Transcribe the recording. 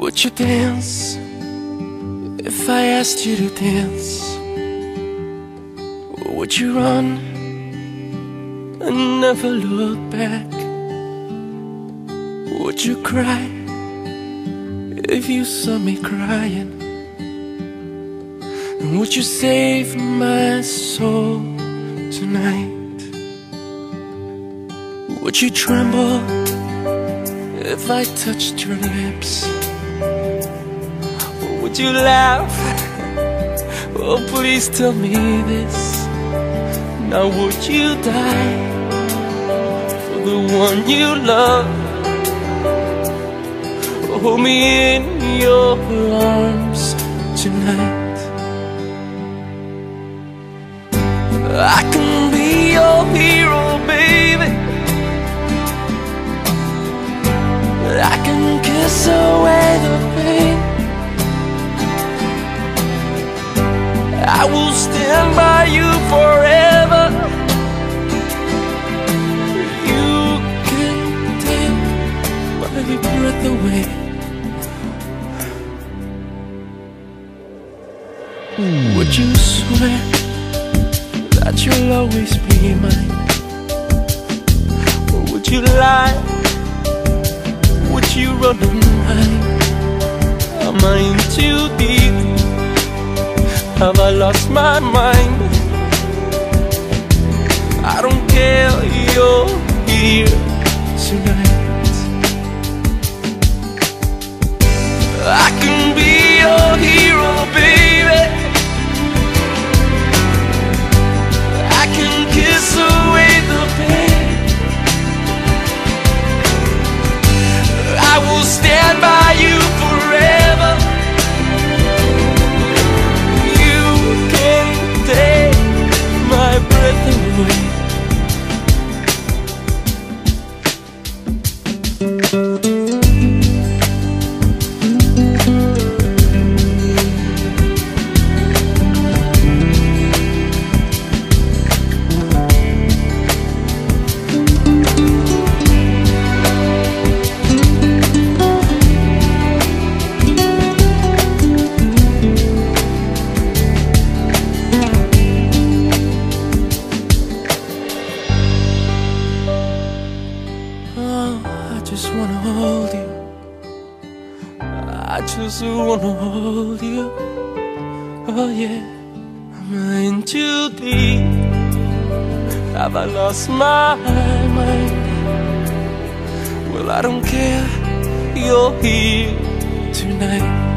Would you dance if I asked you to dance? Or would you run and never look back? Would you cry if you saw me crying? And would you save my soul tonight? Would you tremble if I touched your lips? Or would you laugh? Oh, please tell me this. Now would you die for the one you love? Hold me in your arms tonight. I can be your hero, baby. I can kiss away the pain. I will stand by you forever. You can take my breath away. Would you swear that you'll always be mine? Or would you lie? Would you run and hide? Am I in too deep? Have I lost my mind? I don't care, you're here tonight. I can be your hero, baby. I can kiss away the pain. I will stand by you forever. You can take my breath away. I just wanna hold you. I just wanna hold you. Oh yeah. Am I in too deep? Have I lost my mind? Well, I don't care, you're here tonight.